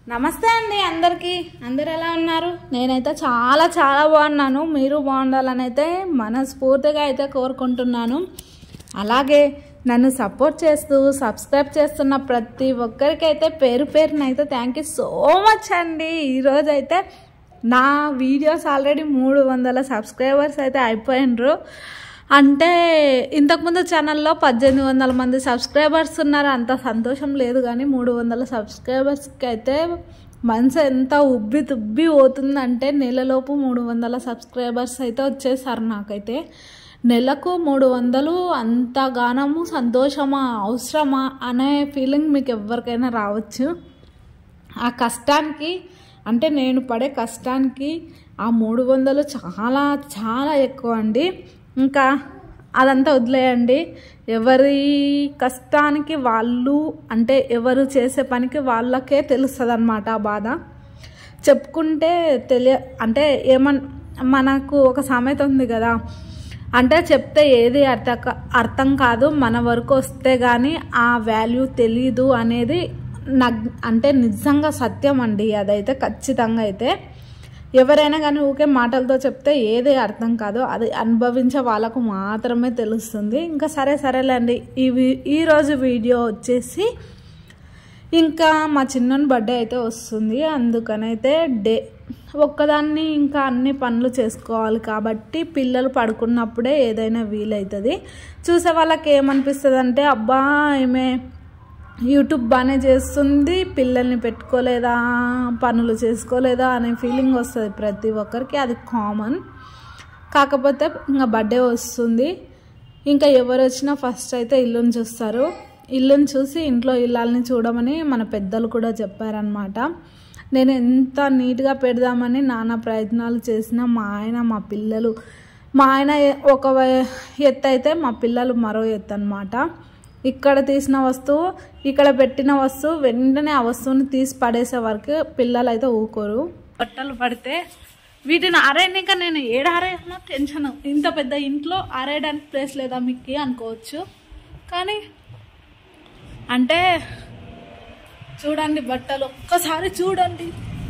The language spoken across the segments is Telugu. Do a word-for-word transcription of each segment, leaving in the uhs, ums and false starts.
నమస్తే అండి అందరికీ. అందరు ఎలా ఉన్నారు? నేనైతే చాలా చాలా బాగున్నాను. మీరు బాగుండాలని అయితే మనస్ఫూర్తిగా అయితే కోరుకుంటున్నాను. అలాగే నన్ను సపోర్ట్ చేస్తూ సబ్స్క్రైబ్ చేస్తున్న ప్రతి ఒక్కరికైతే పేరు పేరునైతే థ్యాంక్ యూ సో మచ్ అండి. ఈరోజు అయితే నా వీడియోస్ ఆల్రెడీ మూడు వందల సబ్స్క్రైబర్స్ అయితే అయిపోయినరు. అంటే ఇంతకుముందు ఛానల్లో పద్దెనిమిది వందల మంది సబ్స్క్రైబర్స్ ఉన్నారు. అంత సంతోషం లేదు, కానీ మూడు వందల సబ్స్క్రైబర్స్కి అయితే మనసు ఎంత ఉబ్బి తుబ్బి పోతుందంటే నెలలోపు మూడు వందల సబ్స్క్రైబర్స్ అయితే వచ్చేసారు. నాకైతే నెలకు మూడు వందలు అంతగానము సంతోషమా అవసరమా అనే ఫీలింగ్ మీకు ఎవరికైనా రావచ్చు. ఆ కష్టానికి అంటే నేను పడే కష్టానికి ఆ మూడు వందలు చాలా చాలా ఎక్కువ అండి. ఇంకా అదంతా వదిలేయండి. ఎవరి కష్టానికి వాళ్ళు అంటే ఎవరు చేసే పనికి వాళ్ళకే తెలుస్తుంది అన్నమాట ఆ బాధ. చెప్పుకుంటే తెలియ అంటే ఏమన్ మనకు ఒక సామెత ఉంది కదా, అంటే చెప్తే ఏది అర్థ అర్థం కాదు, మన వరకు వస్తే కానీ ఆ వాల్యూ తెలీదు అనేది నగ్ అంటే నిజంగా సత్యం అండి. అదైతే ఖచ్చితంగా అయితే ఎవరైనా కానీ ఊకే మాటలతో చెప్తే ఏది అర్థం కాదు, అది అనుభవించే వాళ్ళకు మాత్రమే తెలుస్తుంది. ఇంకా సరే సరేలేండి. ఈ ఈరోజు వీడియో వచ్చేసి ఇంకా మా చిన్నోని బర్త్డే అయితే వస్తుంది. అందుకనైతే డే ఒక్కదాన్ని ఇంకా అన్ని పనులు చేసుకోవాలి కాబట్టి పిల్లలు పడుకున్నప్పుడే ఏదైనా వీలవుతుంది. చూసే వాళ్ళకి ఏమనిపిస్తుంది అంటే అబ్బా ఈమె యూట్యూబ్ బాగానే చేస్తుంది, పిల్లల్ని పెట్టుకోలేదా, పనులు చేసుకోలేదా అనే ఫీలింగ్ వస్తుంది ప్రతి ఒక్కరికి. అది కామన్. కాకపోతే ఇంకా బర్త్డే వస్తుంది, ఇంకా ఎవరు వచ్చినా ఫస్ట్ అయితే ఇల్లుని చూస్తారు. ఇల్లుని చూసి ఇంట్లో ఇల్లాలని చూడమని మన పెద్దలు కూడా చెప్పారనమాట. నేను ఎంత నీట్గా పెడదామని నానా ప్రయత్నాలు చేసినా మా ఆయన మా పిల్లలు మా ఆయన ఒక ఎత్తు అయితే మా పిల్లలు మరో ఎత్తు అనమాట. ఇక్కడ తీసిన వస్తువు ఇక్కడ పెట్టిన వస్తువు వెంటనే ఆ వస్తువుని తీసి పడేసే వరకు పిల్లలు అయితే ఊకోరు. బట్టలు పడితే వీటిని ఆరేయనిక నేను ఏడు ఆరేయనో టెన్షన్. ఇంత పెద్ద ఇంట్లో ఆరేయడానికి ప్లేస్ లేదా మీకు అనుకోవచ్చు, కానీ అంటే చూడండి బట్టలు ఒక్కసారి చూడండి.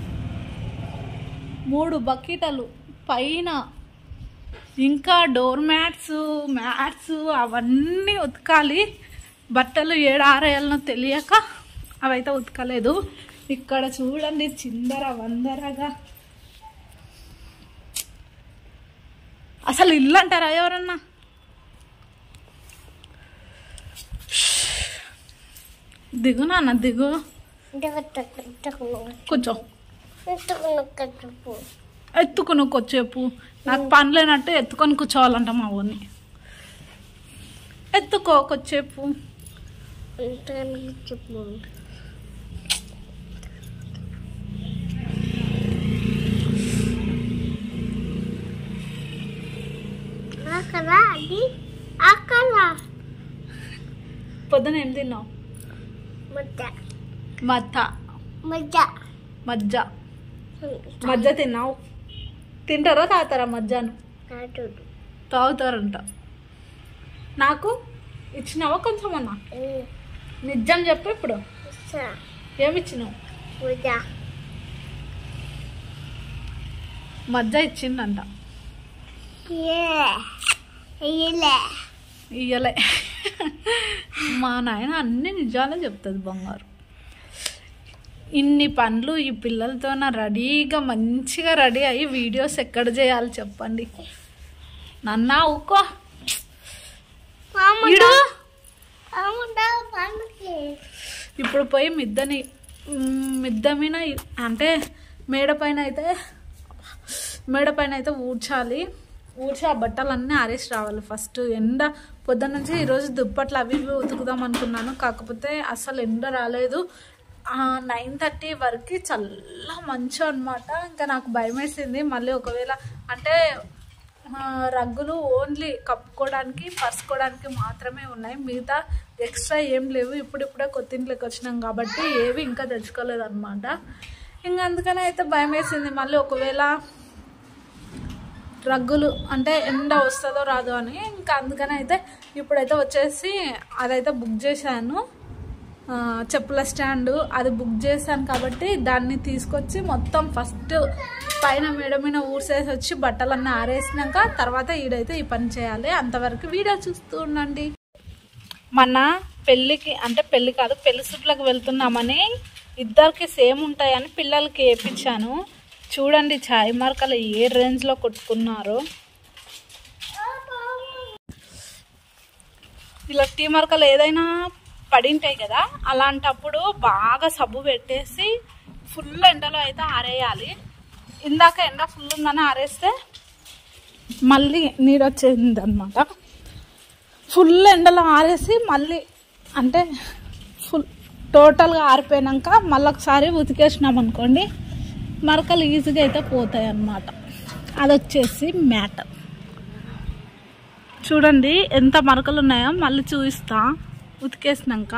మూడు బకెటలు పైన, ఇంకా డోర్ మ్యాట్స్ మ్యాట్స్ అవన్నీ ఉతకాలి. బట్టలు ఏడు ఆరేయాలనో తెలియక అవైతే ఉతకలేదు. ఇక్కడ చూడండి చిందర వందరగా. అసలు ఇల్లు అంటారా ఎవరన్నా? దిగు నాన్న దిగు, కూర్చో, ఎత్తుకుని కొచ్చేపు. నాకు పని లేనట్టు ఎత్తుకొని కూర్చోవాలంట మా ఊరిని. ఎత్తుకో కొచ్చేపు. పొద్దున ఏం తిన్నావు? మజ్జ మజ్జ మజ్జ తిన్నావు. తింటారా తాగుతారా మజ్జను? తాగుతారంట. నాకు ఇచ్చినావా కొంచెం అన్నా? నిజం చెప్పు ఇప్పుడు, ఏమి ఇచ్చినావు? మజ్జ ఇచ్చిందంట. ఇయ్యలే. మా నాయన అన్ని నిజాలే చెప్తుంది బంగారు. ఇన్ని పనులు ఈ పిల్లలతో నా రెడీగా మంచిగా రెడీ అయ్యి వీడియోస్ ఎక్కడ చేయాలి చెప్పండి. నన్నా ఊకో. ఇప్పుడు పోయి మిద్దని మిద్ద మీద అంటే మేడ పైన అయితే మేడ పైన అయితే ఊడ్చాలి. ఊడ్చి ఆ బట్టలన్నీ ఆరేసి రావాలి. ఫస్ట్ ఎండ పొద్దున్న నుంచి ఈరోజు దుప్పట్లు అవి ఇవి ఉతుకుదాం అనుకున్నాను, కాకపోతే అసలు ఎండ రాలేదు. నైన్ థర్టీ వరకు చల్ల మంచు అనమాట. ఇంకా నాకు భయం వేసింది మళ్ళీ ఒకవేళ అంటే రగ్గులు ఓన్లీ కప్పుకోవడానికి పరుచుకోవడానికి మాత్రమే ఉన్నాయి, మిగతా ఎక్స్ట్రా ఏం లేవు. ఇప్పుడిప్పుడే కొత్త ఇంట్లోకి వచ్చినాం కాబట్టి ఏవి ఇంకా తెచ్చుకోలేదు అనమాట. ఇంకా అందుకని అయితే భయం వేసింది మళ్ళీ ఒకవేళ రగ్గులు అంటే ఎండ వస్తుందో రాదో అని. ఇంకా అందుకని అయితే ఇప్పుడైతే వచ్చేసి అదైతే బుక్ చేశాను. చెప్పుల స్టాండు అది బుక్ చేశాను కాబట్టి దాన్ని తీసుకొచ్చి మొత్తం ఫస్ట్ పైన మేడ మీద ఊడ్చేసి వచ్చి బట్టలన్నీ ఆరేసినాక తర్వాత ఈడైతే ఈ పని చేయాలి. అంతవరకు వీడియో చూస్తూ ఉండండి. మన పెళ్ళికి అంటే పెళ్ళి కాదు పెళ్లి సుట్లకు వెళ్తున్నామని ఇద్దరికి సేమ్ ఉంటాయని పిల్లలకి వేయించాను. చూడండి ఛాయ్ మార్కలు ఏ రేంజ్లో కొట్టుకున్నారు. ఇలా టీ మార్కలు ఏదైనా పడింటాయి కదా, అలాంటప్పుడు బాగా సబ్బు పెట్టేసి ఫుల్ ఎండలో అయితే ఆరేయాలి. ఇందాక ఎండ ఫుల్ ఉందని ఆరేస్తే మళ్ళీ నీరు వచ్చేసింది అనమాట. ఫుల్ ఎండలో ఆరేసి మళ్ళీ అంటే ఫుల్ టోటల్గా ఆరిపోయాక మళ్ళీ ఒకసారి ఉతికేసినాం అనుకోండి మరకలు ఈజీగా అయితే పోతాయి అన్నమాట. అది వచ్చేసి మ్యాట్. చూడండి ఎంత మరకలు ఉన్నాయో మళ్ళీ చూపిస్తా ఉతికేసినాక.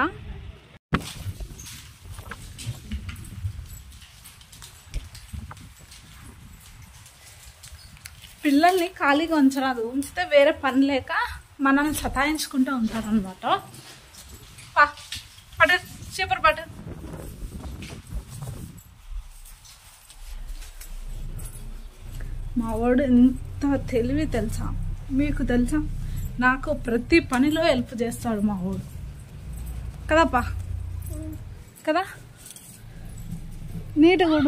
పిల్లల్ని ఖాళీగా ఉంచరాదు, ఉంచితే వేరే పని లేక మనల్ని సతాయించుకుంటూ ఉంటారనమాట. పట్టు చీపర్ పట్టు. మా వాడు ఎంత తెలివి తెలుసా మీకు తెలుసా? నాకు ప్రతి పనిలో హెల్ప్ చేస్తాడు మా వాడు కదప్పా కదా. నీట్ కూడా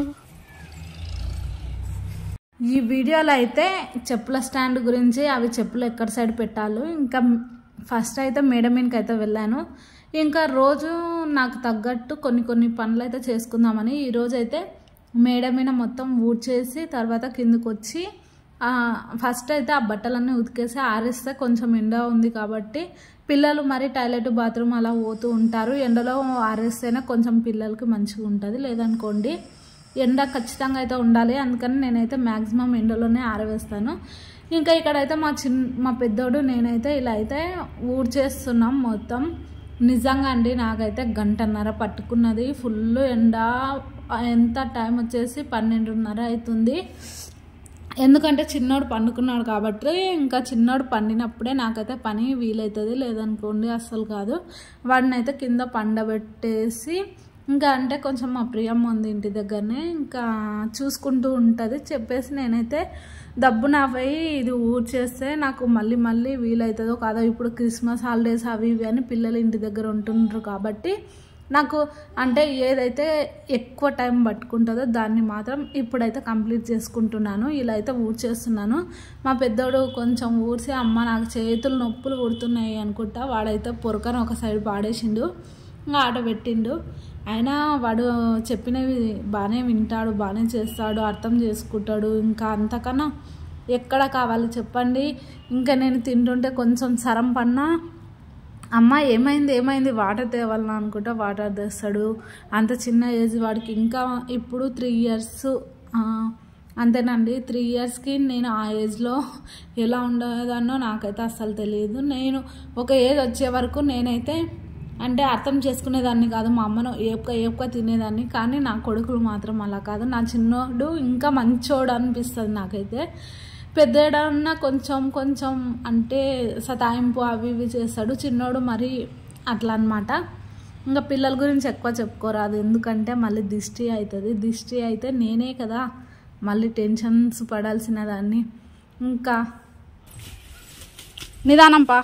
ఈ వీడియోలో అయితే చెప్పుల స్టాండ్ గురించి అవి చెప్పులు ఎక్కడ సైడ్ పెట్టాలో ఇంకా ఫస్ట్ అయితే మేడ మీదకి అయితే వెళ్ళాను. ఇంకా రోజు నాకు తగ్గట్టు కొన్ని కొన్ని పనులు అయితే చేసుకుందామని ఈరోజు అయితే మేడ మీద మొత్తం ఊడ్చేసి తర్వాత కిందకు వచ్చి ఫస్ట్ అయితే ఆ బట్టలన్నీ ఉతికేసి ఆరేస్తే కొంచెం ఎండ ఉంది కాబట్టి పిల్లలు మరి టాయిలెట్ బాత్రూమ్ అలా పోతూ ఉంటారు. ఎండలో ఆరేస్తేనే కొంచెం పిల్లలకి మంచిగా ఉంటుంది, లేదనుకోండి ఎండ ఖచ్చితంగా అయితే ఉండాలి. అందుకని నేనైతే మ్యాక్సిమం ఎండలోనే ఆరవేస్తాను. ఇంకా ఇక్కడైతే మా చిన్న మా పెద్దోడు నేనైతే ఇలా అయితే ఊడ్చేస్తున్నాం మొత్తం. నిజంగా అండి నాకైతే గంటన్నర పట్టుకున్నది. ఫుల్ ఎండ. ఎంత టైం వచ్చేసి పన్నెండున్నర అవుతుంది. ఎందుకంటే చిన్నోడు పండుకున్నాడు కాబట్టి ఇంకా చిన్నోడు పండినప్పుడే నాకైతే పని వీలవుతుంది, లేదనుకోండి అస్సలు కాదు. వాడిని అయితే కింద పండబెట్టేసి ఇంకా అంటే కొంచెం మా ప్రియమ్మ ఉంది ఇంటి దగ్గరనే, ఇంకా చూసుకుంటూ ఉంటుంది చెప్పేసి నేనైతే దబ్బున పోయి ఇది ఊడ్చేస్తే నాకు మళ్ళీ మళ్ళీ వీలవుతుందో కాదో. ఇప్పుడు క్రిస్మస్ హాలిడేస్ అవి ఇవి అని పిల్లలు ఇంటి దగ్గర ఉంటుండ్రు కాబట్టి నాకు అంటే ఏదైతే ఎక్కువ టైం పట్టుకుంటుందో దాన్ని మాత్రం ఇప్పుడైతే కంప్లీట్ చేసుకుంటున్నాను. ఇలా అయితే ఊడ్చేస్తున్నాను. మా పెద్దోడు కొంచెం ఊడ్చి అమ్మ నాకు చేతులు నొప్పులు కుడుతున్నాయి అనుకుంటా వాడైతే పొరకను ఒక సైడ్ పాడేసిండు, ఇంకా ఆట పెట్టిండు. అయినా వాడు చెప్పినవి బాగానే వింటాడు, బాగానే చేస్తాడు, అర్థం చేసుకుంటాడు. ఇంకా అంతకన్నా ఎక్కడ కావాలి చెప్పండి. ఇంకా నేను తింటుంటే కొంచెం సరం పన్నా అమ్మ ఏమైంది ఏమైంది వాటర్ తేవాలన్నా అనుకుంటా వాటర్ తెస్తాడు. అంత చిన్న ఏజ్ వాడికి, ఇంకా ఇప్పుడు త్రీ ఇయర్స్ అంతేనండి. త్రీ ఇయర్స్కి నేను ఆ ఏజ్లో ఎలా ఉండేదాన్నో నాకైతే అస్సలు తెలియదు. నేను ఒక ఏజ్ వచ్చే వరకు నేనైతే అంటే అర్థం చేసుకునేదాన్ని కాదు, మా అమ్మను ఏపుక ఏపుక తినేదాన్ని. కానీ నా కొడుకులు మాత్రం అలా కాదు. నా చిన్నోడు ఇంకా మంచోడు అనిపిస్తుంది నాకైతే. పెద్దడన్నా కొంచెం కొంచెం అంటే సతాయింపు అవి ఇవి చేస్తాడు, చిన్నోడు మరి అట్లా అనమాట. ఇంకా పిల్లల గురించి ఎక్కువ చెప్పుకోరాదు, ఎందుకంటే మళ్ళీ దిష్టి అవుతుంది. దిష్టి అయితే నేనే కదా మళ్ళీ టెన్షన్స్ పడాల్సిన దాన్ని. ఇంకా నిదానంపా.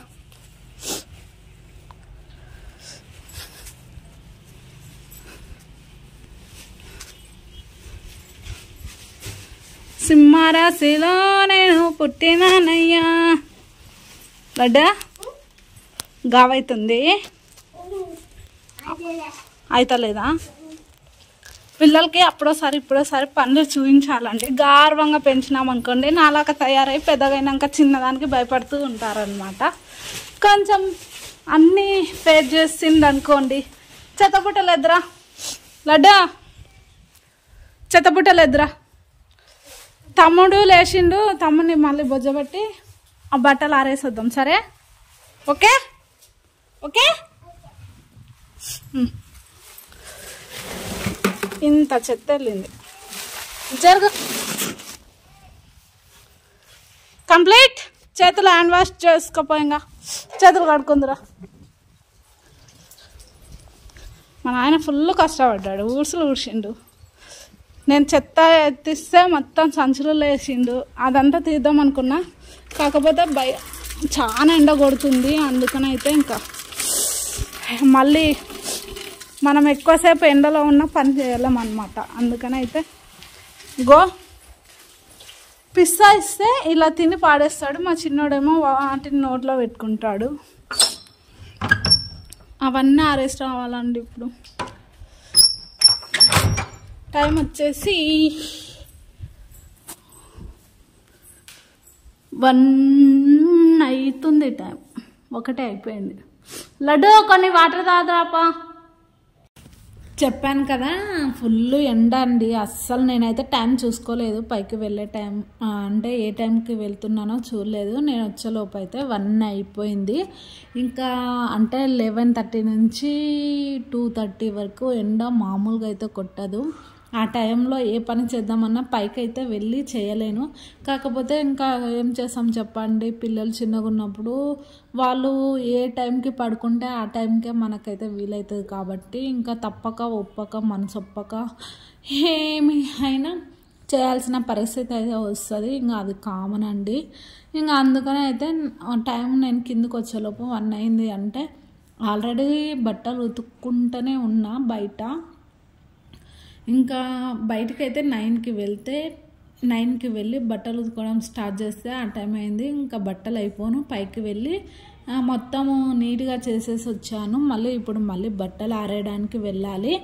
సింహరాశిలో నేను పుట్టినానయ్యా. లడ్డా గావైతుంది అయితలేదా? పిల్లలకి అప్పుడోసారి ఇప్పుడోసారి పనులు చూపించాలండి. గార్వంగా పెంచినామనుకోండి నాలాగా తయారై పెద్దగైనాక చిన్నదానికి భయపడుతూ ఉంటారనమాట. కొంచెం అన్నీ ఫేస్ చేసింది అనుకోండి. చెత్తబుట్టలు ఎదురా లడ్డా, చెత్తబుట్టలు ఎదురా. తమ్ముడు లేచిండు, తమ్ముడిని మళ్ళీ బొజ్జబెట్టి ఆ బట్టలు ఆరేసొద్దాం సరే? Okay okay. ఇంత చెత్త వెళ్ళింది జరుగు. కంప్లీట్. చేతులు హ్యాండ్ వాష్ చేసుకోపోయింగా, చేతులు కడుకుందిరా. మా నాయన ఫుల్ కష్టపడ్డాడు, ఊడ్సులు ఊడ్చిండు. నేను చెత్త ఎత్తిస్తే మొత్తం సంచులు వేసిండు. అదంతా తీద్దాం అనుకున్నా, కాకపోతే భయ చాలా ఎండ కొడుతుంది. అందుకని అయితే ఇంకా మళ్ళీ మనం ఎక్కువసేపు ఎండలో ఉన్న పని చేయలేం అన్నమాట. అందుకని అయితే గో పిస్సా ఇస్తే ఇలా తిని పాడేస్తాడు. మా చిన్నోడేమో వాటిని నోట్లో పెట్టుకుంటాడు. అవన్నీ ఆరేసి రావాలండి. ఇప్పుడు టైం వచ్చేసి వన్ అవుతుంది. టైం ఒకటే అయిపోయింది. లడ్డు కొన్ని వాటర్ తాగురాపా. చెప్పాను కదా ఫుల్ ఎండ అండి. అస్సలు నేనైతే టైం చూసుకోలేదు. పైకి వెళ్ళే టైం అంటే ఏ టైంకి వెళ్తున్నానో చూడలేదు. నేను వచ్చేలోపు అయితే వన్ అయిపోయింది. ఇంకా అంటే లెవెన్ థర్టీ నుంచి టూ థర్టీ వరకు ఎండ మామూలుగా అయితే కొట్టదు. ఆ టైంలో ఏ పని చేద్దామన్నా పైకి అయితే వెళ్ళి చేయలేను. కాకపోతే ఇంకా ఏం చేస్తాం చెప్పండి, పిల్లలు చిన్నగా ఉన్నప్పుడు వాళ్ళు ఏ టైంకి పడుకుంటే ఆ టైంకే మనకైతే వీలవుతుంది. కాబట్టి ఇంకా తప్పక ఒప్పక మనసు ఒప్పక ఏమి అయినా చేయాల్సిన పరిస్థితి అయితే వస్తుంది. ఇంకా అది కామన్ అండి. ఇంకా అందుకని అయితే టైం నేను కిందకు వచ్చేలోపు వన్ అయింది. అంటే ఆల్రెడీ బట్టలు ఉతుక్కుంటూనే ఉన్నా బయట. ఇంకా బయటకైతే నైన్కి వెళ్తే నైన్కి వెళ్ళి బట్టలు ఉతుకోవడం స్టార్ట్ చేస్తే ఆ టైం అయింది. ఇంకా బట్టలు అయిపోను పైకి వెళ్ళి మొత్తము నీట్గా చేసేసి వచ్చాను. మళ్ళీ ఇప్పుడు మళ్ళీ బట్టలు ఆరేయడానికి వెళ్ళాలి.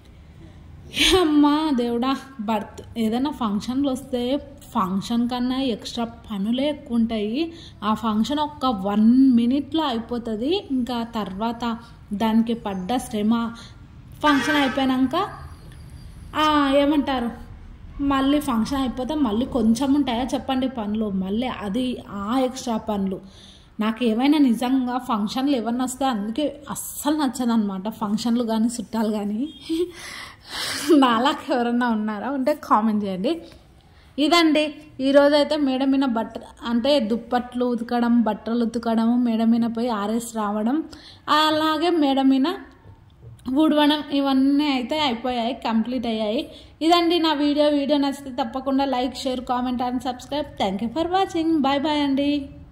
అమ్మా దేవుడా, బర్త్ ఏదైనా ఫంక్షన్లు వస్తే ఫంక్షన్ కన్నా ఎక్స్ట్రా పనులే ఎక్కువ ఉంటాయి. ఆ ఫంక్షన్ ఒక్క వన్ మినిట్లో అయిపోతుంది. ఇంకా తర్వాత దానికి పడ్డ శ్రమ ఫంక్షన్ అయిపోయాక ఏమంటారు, మళ్ళీ ఫంక్షన్ అయిపోతే మళ్ళీ కొంచెం ఉంటాయా చెప్పండి పనులు. మళ్ళీ అది ఆ ఎక్స్ట్రా పనులు. నాకు ఏమైనా నిజంగా ఫంక్షన్లు ఏమన్నా వస్తే అందుకే అస్సలు నచ్చదు అనమాట. ఫంక్షన్లు కానీ చుట్టాలు కానీ. నాలాగా ఎవరన్నా ఉన్నారా ఉంటే కామెంట్ చేయండి. ఇదండి ఈరోజు అయితే మేడ మీద బట్ట అంటే దుప్పట్లు ఉతకడం, బట్టలు ఉతకడం, మేడ మీద పోయి ఆరేసి రావడం, అలాగే మేడ మీద ఊడవడం, ఇవన్నీ అయితే అయిపోయాయి, కంప్లీట్ అయ్యాయి. ఇదండి నా వీడియో. వీడియో నచ్చితే తప్పకుండా like, share, comment and subscribe. Thank you for watching. Bye bye అండి.